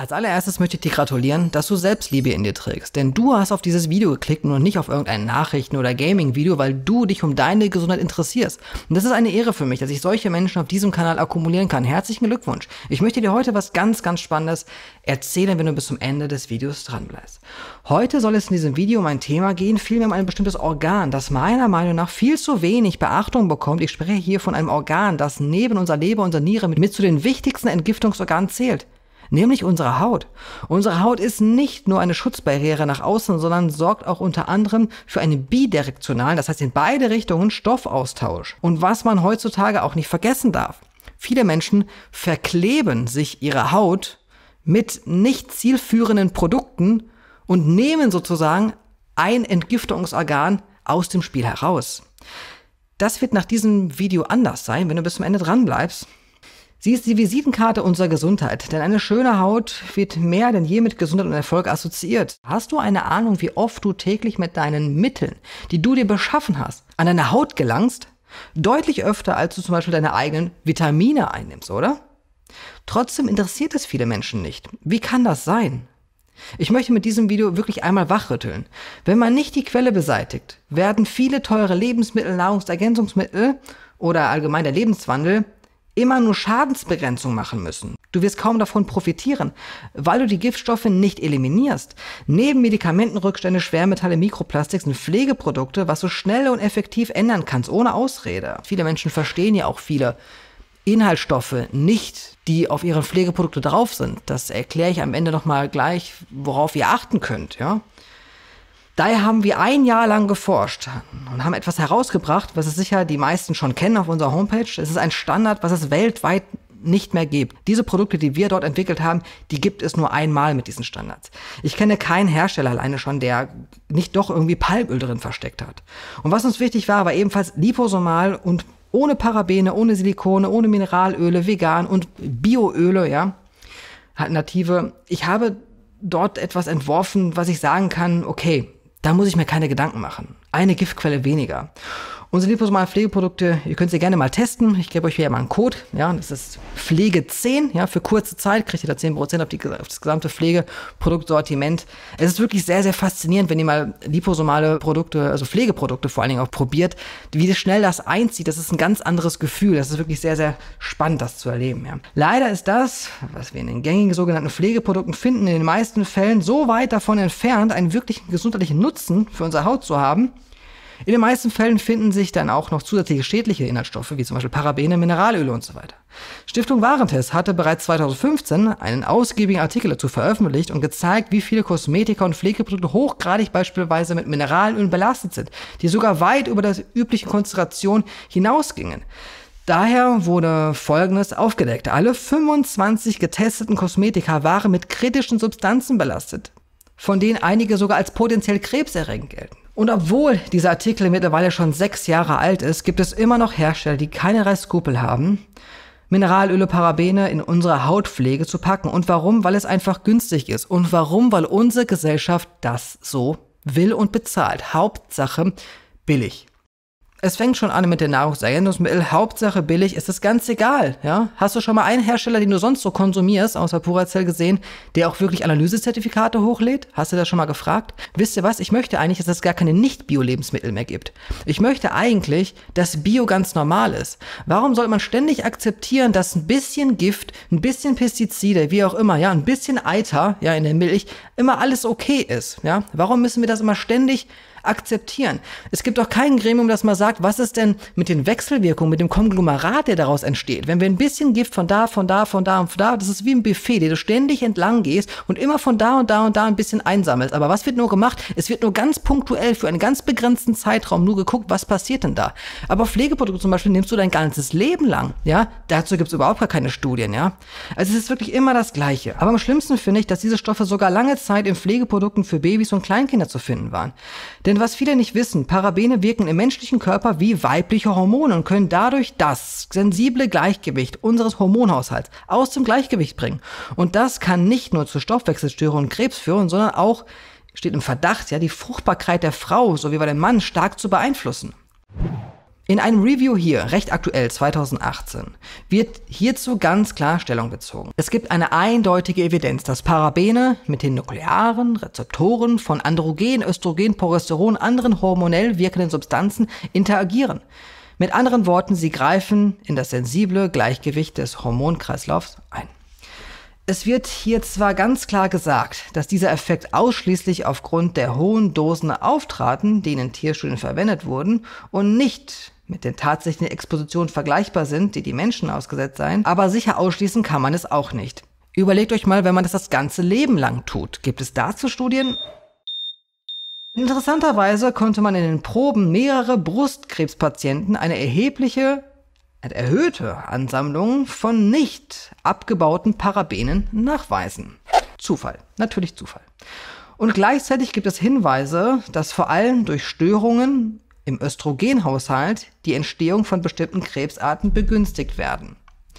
Als allererstes möchte ich dir gratulieren, dass du Selbstliebe in dir trägst. Denn du hast auf dieses Video geklickt und nicht auf irgendein Nachrichten- oder Gaming-Video, weil du dich um deine Gesundheit interessierst. Und das ist eine Ehre für mich, dass ich solche Menschen auf diesem Kanal akkumulieren kann. Herzlichen Glückwunsch. Ich möchte dir heute was ganz, ganz Spannendes erzählen, wenn du bis zum Ende des Videos dran bleibst. Heute soll es in diesem Video um ein Thema gehen, vielmehr um ein bestimmtes Organ, das meiner Meinung nach viel zu wenig Beachtung bekommt. Ich spreche hier von einem Organ, das neben unserer Leber, unserer Niere mit zu den wichtigsten Entgiftungsorganen zählt. Nämlich unsere Haut. Unsere Haut ist nicht nur eine Schutzbarriere nach außen, sondern sorgt auch unter anderem für einen bidirektionalen, das heißt in beide Richtungen, Stoffaustausch. Und was man heutzutage auch nicht vergessen darf: Viele Menschen verkleben sich ihre Haut mit nicht zielführenden Produkten und nehmen sozusagen ein Entgiftungsorgan aus dem Spiel heraus. Das wird nach diesem Video anders sein, wenn du bis zum Ende dran bleibst. Sie ist die Visitenkarte unserer Gesundheit, denn eine schöne Haut wird mehr denn je mit Gesundheit und Erfolg assoziiert. Hast du eine Ahnung, wie oft du täglich mit deinen Mitteln, die du dir beschaffen hast, an deine Haut gelangst? Deutlich öfter, als du zum Beispiel deine eigenen Vitamine einnimmst, oder? Trotzdem interessiert es viele Menschen nicht. Wie kann das sein? Ich möchte mit diesem Video wirklich einmal wachrütteln. Wenn man nicht die Quelle beseitigt, werden viele teure Lebensmittel, Nahrungsergänzungsmittel oder allgemein der Lebenswandel immer nur Schadensbegrenzung machen müssen. Du wirst kaum davon profitieren, weil du die Giftstoffe nicht eliminierst. Neben Medikamentenrückstände, Schwermetalle, Mikroplastik sind Pflegeprodukte, was du schnell und effektiv ändern kannst, ohne Ausrede. Viele Menschen verstehen ja auch viele Inhaltsstoffe nicht, die auf ihren Pflegeprodukte drauf sind. Das erkläre ich am Ende nochmal gleich, worauf ihr achten könnt, ja. Daher haben wir ein Jahr lang geforscht und haben etwas herausgebracht, was es sicher die meisten schon kennen auf unserer Homepage. Es ist ein Standard, was es weltweit nicht mehr gibt. Diese Produkte, die wir dort entwickelt haben, die gibt es nur einmal mit diesen Standards. Ich kenne keinen Hersteller alleine schon, der nicht doch irgendwie Palmöl drin versteckt hat. Und was uns wichtig war ebenfalls liposomal und ohne Parabene, ohne Silikone, ohne Mineralöle, vegan und Bioöle, ja, Alternative. Ich habe dort etwas entworfen, was ich sagen kann, okay, da muss ich mir keine Gedanken machen. Eine Giftquelle weniger. Unsere liposomalen Pflegeprodukte, ihr könnt sie gerne mal testen. Ich gebe euch hier mal einen Code. Ja, das ist Pflege10. Ja, für kurze Zeit kriegt ihr da 10% auf das gesamte Pflegeproduktsortiment. Es ist wirklich sehr, sehr faszinierend, wenn ihr mal liposomale Produkte, also Pflegeprodukte vor allen Dingen auch probiert, wie schnell das einzieht. Das ist ein ganz anderes Gefühl. Das ist wirklich sehr, sehr spannend, das zu erleben. Ja. Leider ist das, was wir in den gängigen sogenannten Pflegeprodukten finden, in den meisten Fällen so weit davon entfernt, einen wirklichen gesundheitlichen Nutzen für unsere Haut zu haben. In den meisten Fällen finden sich dann auch noch zusätzliche schädliche Inhaltsstoffe, wie zum Beispiel Parabene, Mineralöle und so weiter. Stiftung Warentest hatte bereits 2015 einen ausgiebigen Artikel dazu veröffentlicht und gezeigt, wie viele Kosmetika und Pflegeprodukte hochgradig beispielsweise mit Mineralölen belastet sind, die sogar weit über die übliche Konzentration hinausgingen. Daher wurde Folgendes aufgedeckt: Alle 25 getesteten Kosmetika waren mit kritischen Substanzen belastet, von denen einige sogar als potenziell krebserregend gelten. Und obwohl dieser Artikel mittlerweile schon 6 Jahre alt ist, gibt es immer noch Hersteller, die keinerlei Skrupel haben, Mineralöle, Parabene in unsere Hautpflege zu packen. Und warum? Weil es einfach günstig ist. Und warum? Weil unsere Gesellschaft das so will und bezahlt. Hauptsache billig. Es fängt schon an mit den Nahrungsergänzungsmitteln. Hauptsache billig, ist es ganz egal. Ja? Hast du schon mal einen Hersteller, den du sonst so konsumierst, außer Puracell gesehen, der auch wirklich Analysezertifikate hochlädt? Hast du das schon mal gefragt? Wisst ihr was? Ich möchte eigentlich, dass es gar keine Nicht-Bio-Lebensmittel mehr gibt. Ich möchte eigentlich, dass Bio ganz normal ist. Warum sollte man ständig akzeptieren, dass ein bisschen Gift, ein bisschen Pestizide, wie auch immer, ja, ein bisschen Eiter, ja, in der Milch, immer alles okay ist? Ja? Warum müssen wir das immer ständig akzeptieren? Es gibt doch kein Gremium, das mal sagt, was ist denn mit den Wechselwirkungen, mit dem Konglomerat, der daraus entsteht. Wenn wir ein bisschen Gift von da, von da, von da und von da, das ist wie ein Buffet, den du ständig entlang gehst und immer von da und da und da ein bisschen einsammelst. Aber was wird nur gemacht? Es wird nur ganz punktuell für einen ganz begrenzten Zeitraum nur geguckt, was passiert denn da. Aber Pflegeprodukte zum Beispiel nimmst du dein ganzes Leben lang, ja? Dazu gibt es überhaupt gar keine Studien, ja? Also es ist wirklich immer das Gleiche. Aber am schlimmsten finde ich, dass diese Stoffe sogar lange Zeit in Pflegeprodukten für Babys und Kleinkinder zu finden waren. Denn was viele nicht wissen, Parabene wirken im menschlichen Körper wie weibliche Hormone und können dadurch das sensible Gleichgewicht unseres Hormonhaushalts aus dem Gleichgewicht bringen. Und das kann nicht nur zu Stoffwechselstörungen und Krebs führen, sondern auch, steht im Verdacht, ja, die Fruchtbarkeit der Frau sowie bei dem Mann stark zu beeinflussen. In einem Review hier, recht aktuell 2018, wird hierzu ganz klar Stellung bezogen. Es gibt eine eindeutige Evidenz, dass Parabene mit den nuklearen Rezeptoren von Androgen, Östrogen, Progesteron, anderen hormonell wirkenden Substanzen interagieren. Mit anderen Worten, sie greifen in das sensible Gleichgewicht des Hormonkreislaufs ein. Es wird hier zwar ganz klar gesagt, dass dieser Effekt ausschließlich aufgrund der hohen Dosen auftraten, die in Tierstudien verwendet wurden, und nicht mit den tatsächlichen Expositionen vergleichbar sind, die die Menschen ausgesetzt seien, aber sicher ausschließen kann man es auch nicht. Überlegt euch mal, wenn man das ganze Leben lang tut. Gibt es dazu Studien? Interessanterweise konnte man in den Proben mehrere Brustkrebspatienten eine erhöhte Ansammlung von nicht abgebauten Parabenen nachweisen. Zufall, natürlich Zufall. Und gleichzeitig gibt es Hinweise, dass vor allem durch Störungen im Östrogenhaushalt die Entstehung von bestimmten Krebsarten begünstigt werden.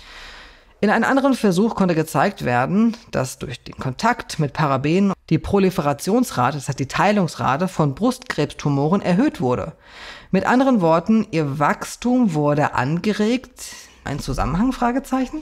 In einem anderen Versuch konnte gezeigt werden, dass durch den Kontakt mit Parabenen die Proliferationsrate, das heißt die Teilungsrate von Brustkrebstumoren erhöht wurde. Mit anderen Worten, ihr Wachstum wurde angeregt. Ein Zusammenhang? Fragezeichen.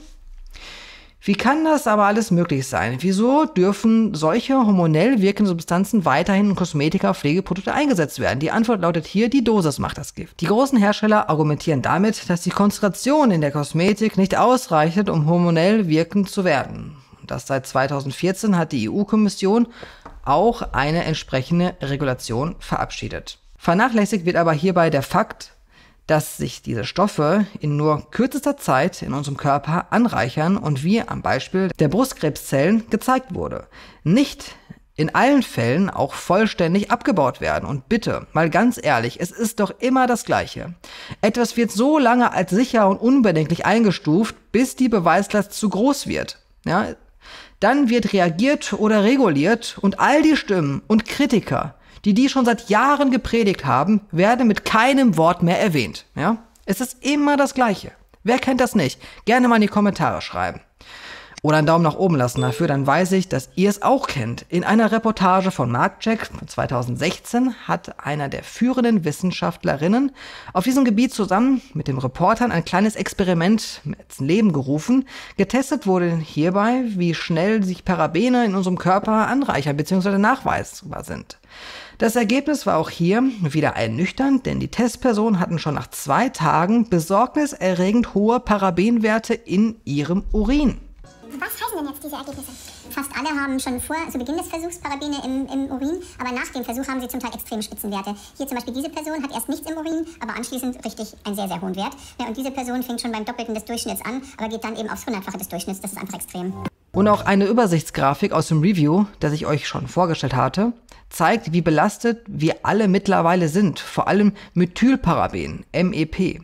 Wie kann das aber alles möglich sein? Wieso dürfen solche hormonell wirkende Substanzen weiterhin in Kosmetika, Pflegeprodukte eingesetzt werden? Die Antwort lautet hier, die Dosis macht das Gift. Die großen Hersteller argumentieren damit, dass die Konzentration in der Kosmetik nicht ausreicht, um hormonell wirkend zu werden. Das seit 2014 hat die EU-Kommission auch eine entsprechende Regulation verabschiedet. Vernachlässigt wird aber hierbei der Fakt, dass sich diese Stoffe in nur kürzester Zeit in unserem Körper anreichern und wie am Beispiel der Brustkrebszellen gezeigt wurde, nicht in allen Fällen auch vollständig abgebaut werden. Und bitte, mal ganz ehrlich, es ist doch immer das Gleiche. Etwas wird so lange als sicher und unbedenklich eingestuft, bis die Beweislast zu groß wird. Ja? Dann wird reagiert oder reguliert und all die Stimmen und Kritiker, die schon seit Jahren gepredigt haben, werden mit keinem Wort mehr erwähnt. Ja? Es ist immer das Gleiche. Wer kennt das nicht? Gerne mal in die Kommentare schreiben. Oder einen Daumen nach oben lassen dafür, dann weiß ich, dass ihr es auch kennt. In einer Reportage von Marktcheck von 2016 hat einer der führenden Wissenschaftlerinnen auf diesem Gebiet zusammen mit den Reportern ein kleines Experiment ins Leben gerufen. Getestet wurde hierbei, wie schnell sich Parabene in unserem Körper anreichern bzw. nachweisbar sind. Das Ergebnis war auch hier wieder ernüchternd, denn die Testpersonen hatten schon nach 2 Tagen besorgniserregend hohe Parabenwerte in ihrem Urin. Was heißen denn jetzt diese Ergebnisse? Fast alle haben schon vor zu Beginn des Versuchs Parabene im Urin, aber nach dem Versuch haben sie zum Teil extreme Spitzenwerte. Hier zum Beispiel diese Person hat erst nichts im Urin, aber anschließend richtig einen sehr, sehr hohen Wert. Ja, und diese Person fängt schon beim Doppelten des Durchschnitts an, aber geht dann eben aufs 100-fache des Durchschnitts. Das ist einfach extrem. Und auch eine Übersichtsgrafik aus dem Review, das ich euch schon vorgestellt hatte, zeigt, wie belastet wir alle mittlerweile sind, vor allem Methylparaben, MEP.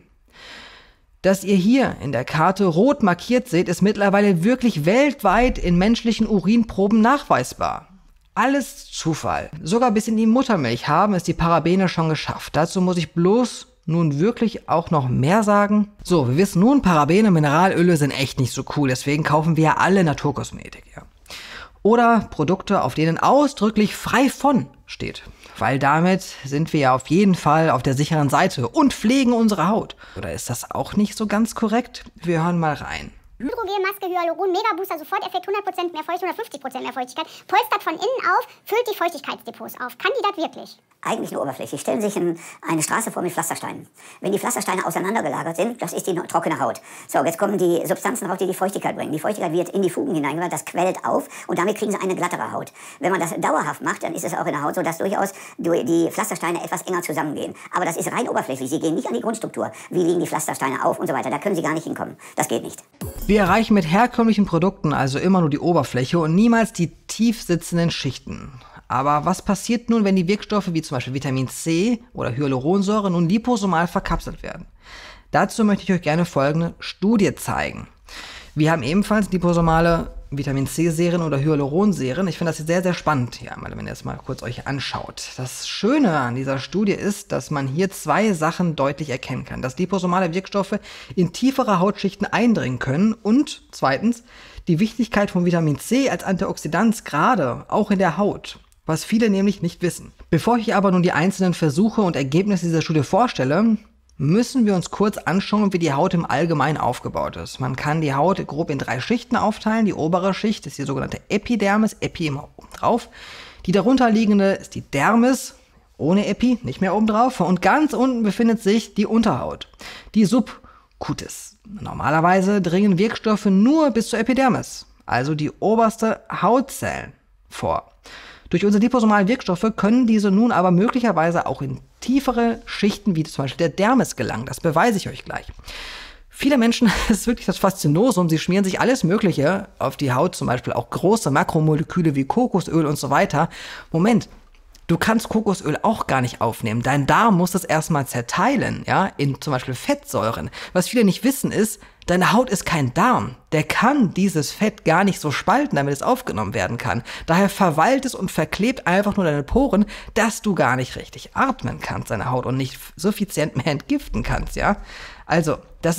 Das ihr hier in der Karte rot markiert seht, ist mittlerweile wirklich weltweit in menschlichen Urinproben nachweisbar. Alles Zufall. Sogar bis in die Muttermilch haben es die Parabene schon geschafft. Dazu muss ich bloß nun wirklich auch noch mehr sagen. So, wir wissen nun, Parabene, Mineralöle sind echt nicht so cool, deswegen kaufen wir ja alle Naturkosmetik. Ja. Oder Produkte, auf denen ausdrücklich frei von steht. Weil damit sind wir ja auf jeden Fall auf der sicheren Seite und pflegen unsere Haut. Oder ist das auch nicht so ganz korrekt? Wir hören mal rein. Hydrogelmaske, Hyaluron, Mega-Booster, Soforteffekt, 100% mehr Feuchtigkeit, 150% mehr Feuchtigkeit, polstert von innen auf, füllt die Feuchtigkeitsdepots auf. Kann die das wirklich? Eigentlich nur oberflächlich. Stellen Sie sich eine Straße vor mit Pflastersteinen. Wenn die Pflastersteine auseinandergelagert sind, das ist die trockene Haut. So, jetzt kommen die Substanzen raus, die die Feuchtigkeit bringen. Die Feuchtigkeit wird in die Fugen hineingeladen, das quellt auf und damit kriegen Sie eine glattere Haut. Wenn man das dauerhaft macht, dann ist es auch in der Haut so, dass durchaus die Pflastersteine etwas enger zusammengehen. Aber das ist rein oberflächlich. Sie gehen nicht an die Grundstruktur. Wie liegen die Pflastersteine auf und so weiter. Da können Sie gar nicht hinkommen. Das geht nicht. Wir erreichen mit herkömmlichen Produkten also immer nur die Oberfläche und niemals die tief sitzenden Schichten. Aber was passiert nun, wenn die Wirkstoffe wie zum Beispiel Vitamin C oder Hyaluronsäure nun liposomal verkapselt werden? Dazu möchte ich euch gerne folgende Studie zeigen. Wir haben ebenfalls liposomale Vitamin C-Serien oder Hyaluronserien. Ich finde das sehr, sehr spannend, ja, wenn ihr das mal kurz euch anschaut. Das Schöne an dieser Studie ist, dass man hier 2 Sachen deutlich erkennen kann. Dass liposomale Wirkstoffe in tiefere Hautschichten eindringen können und zweitens die Wichtigkeit von Vitamin C als Antioxidant gerade auch in der Haut. Was viele nämlich nicht wissen. Bevor ich aber nun die einzelnen Versuche und Ergebnisse dieser Studie vorstelle, müssen wir uns kurz anschauen, wie die Haut im Allgemeinen aufgebaut ist. Man kann die Haut grob in 3 Schichten aufteilen. Die obere Schicht ist die sogenannte Epidermis, Epi immer oben drauf. Die darunterliegende ist die Dermis, ohne Epi, nicht mehr oben drauf. Und ganz unten befindet sich die Unterhaut, die Subcutis. Normalerweise dringen Wirkstoffe nur bis zur Epidermis, also die oberste Hautzellen, vor. Durch unsere liposomalen Wirkstoffe können diese nun aber möglicherweise auch in tiefere Schichten, wie zum Beispiel der Dermis, gelangen. Das beweise ich euch gleich. Viele Menschen, das ist wirklich das Faszinosum, sie schmieren sich alles Mögliche auf die Haut, zum Beispiel auch große Makromoleküle wie Kokosöl und so weiter. Moment, du kannst Kokosöl auch gar nicht aufnehmen. Dein Darm muss das erstmal zerteilen, ja, in zum Beispiel Fettsäuren. Was viele nicht wissen ist, deine Haut ist kein Darm. Der kann dieses Fett gar nicht so spalten, damit es aufgenommen werden kann. Daher verweilt es und verklebt einfach nur deine Poren, dass du gar nicht richtig atmen kannst, deine Haut, und nicht suffizient mehr entgiften kannst, ja. Also,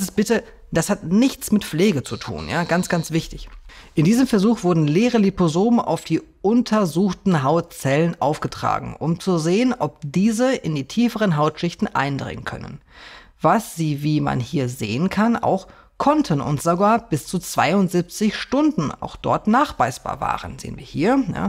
das hat nichts mit Pflege zu tun, ja, ganz, ganz wichtig. In diesem Versuch wurden leere Liposomen auf die untersuchten Hautzellen aufgetragen, um zu sehen, ob diese in die tieferen Hautschichten eindringen können. Was sie, wie man hier sehen kann, auch konnten und sogar bis zu 72 Stunden auch dort nachweisbar waren, sehen wir hier. Ja.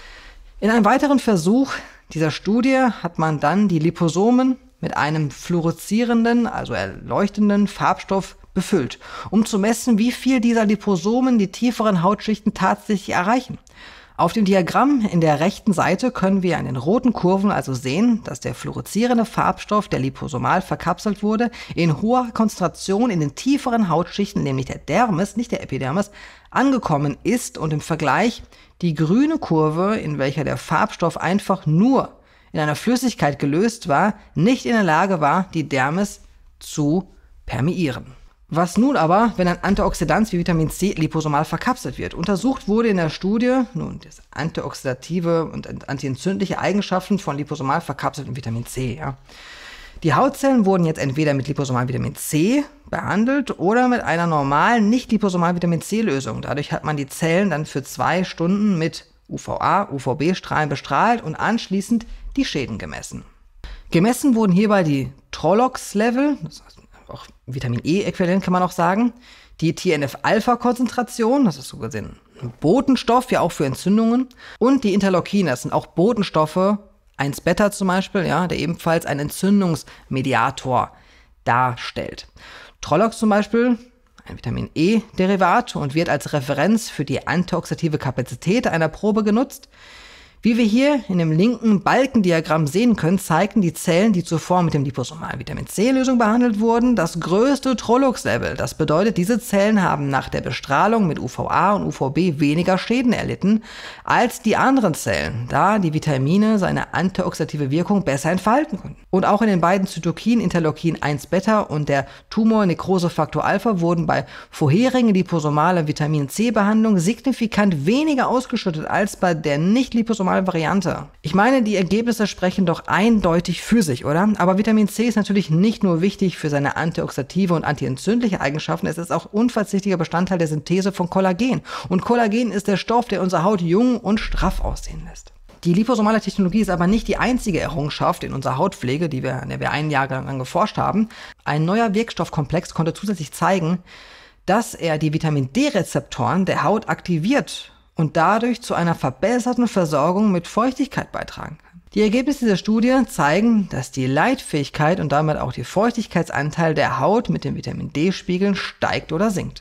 In einem weiteren Versuch dieser Studie hat man dann die Liposomen mit einem fluoreszierenden, also erleuchtenden Farbstoff befüllt, um zu messen, wie viel dieser Liposomen die tieferen Hautschichten tatsächlich erreichen. Auf dem Diagramm in der rechten Seite können wir an den roten Kurven also sehen, dass der fluoreszierende Farbstoff, der liposomal verkapselt wurde, in hoher Konzentration in den tieferen Hautschichten, nämlich der Dermis, nicht der Epidermis, angekommen ist und im Vergleich die grüne Kurve, in welcher der Farbstoff einfach nur in einer Flüssigkeit gelöst war, nicht in der Lage war, die Dermis zu permeieren. Was nun aber, wenn ein Antioxidant wie Vitamin C liposomal verkapselt wird? Untersucht wurde in der Studie nun das antioxidative und antientzündliche Eigenschaften von liposomal verkapseltem Vitamin C. Ja. Die Hautzellen wurden jetzt entweder mit liposomalem Vitamin C behandelt oder mit einer normalen, nicht liposomalen Vitamin C-Lösung. Dadurch hat man die Zellen dann für 2 Stunden mit UVA, UVB-Strahlen bestrahlt und anschließend die Schäden gemessen. Gemessen wurden hierbei die Trolox-Level, das heißt auch Vitamin E-Äquivalent kann man auch sagen, die TNF-Alpha-Konzentration, das ist so gesehen ein Botenstoff, ja auch für Entzündungen, und die Interleukine, das sind auch Botenstoffe, 1-Beta zum Beispiel, ja, der ebenfalls einen Entzündungsmediator darstellt. Trolox zum Beispiel, ein Vitamin E-Derivat, und wird als Referenz für die antioxidative Kapazität einer Probe genutzt. Wie wir hier in dem linken Balkendiagramm sehen können, zeigten die Zellen, die zuvor mit dem liposomalen Vitamin C-Lösung behandelt wurden, das größte Trolox-Level. Das bedeutet, diese Zellen haben nach der Bestrahlung mit UVA und UVB weniger Schäden erlitten als die anderen Zellen, da die Vitamine seine antioxidative Wirkung besser entfalten konnten. Und auch in den beiden Zytokinen Interleukin 1-Beta und der Tumor-Nekrose-Faktor Alpha wurden bei vorherigen liposomaler Vitamin C-Behandlung signifikant weniger ausgeschüttet als bei der nicht liposomalen Variante. Ich meine, die Ergebnisse sprechen doch eindeutig für sich, oder? Aber Vitamin C ist natürlich nicht nur wichtig für seine antioxidative und antientzündliche Eigenschaften, es ist auch unverzichtlicher Bestandteil der Synthese von Kollagen. Und Kollagen ist der Stoff, der unsere Haut jung und straff aussehen lässt. Die liposomale Technologie ist aber nicht die einzige Errungenschaft in unserer Hautpflege, an der wir 1 Jahr lang geforscht haben. Ein neuer Wirkstoffkomplex konnte zusätzlich zeigen, dass er die Vitamin-D-Rezeptoren der Haut aktiviert und dadurch zu einer verbesserten Versorgung mit Feuchtigkeit beitragen kann. Die Ergebnisse dieser Studie zeigen, dass die Leitfähigkeit und damit auch der Feuchtigkeitsanteil der Haut mit den Vitamin-D-Spiegeln steigt oder sinkt.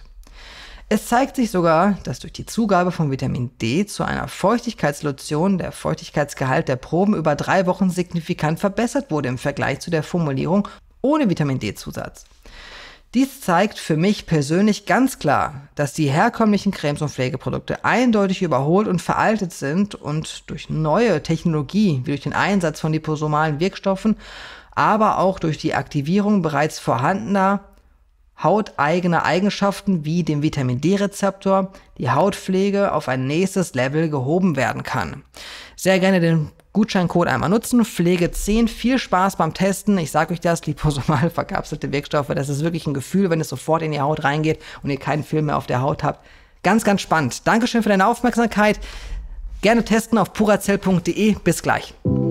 Es zeigt sich sogar, dass durch die Zugabe von Vitamin D zu einer Feuchtigkeitslotion der Feuchtigkeitsgehalt der Proben über 3 Wochen signifikant verbessert wurde im Vergleich zu der Formulierung ohne Vitamin D-Zusatz. Dies zeigt für mich persönlich ganz klar, dass die herkömmlichen Cremes und Pflegeprodukte eindeutig überholt und veraltet sind und durch neue Technologie, wie durch den Einsatz von liposomalen Wirkstoffen, aber auch durch die Aktivierung bereits vorhandener hauteigener Eigenschaften wie dem Vitamin-D-Rezeptor, die Hautpflege auf ein nächstes Level gehoben werden kann. Sehr gerne den Gutscheincode einmal nutzen, Pflege10, viel Spaß beim Testen. Ich sage euch das, liposomal verkapselte Wirkstoffe, das ist wirklich ein Gefühl, wenn es sofort in die Haut reingeht und ihr keinen Film mehr auf der Haut habt. Ganz, ganz spannend. Dankeschön für deine Aufmerksamkeit. Gerne testen auf purazell.de. Bis gleich.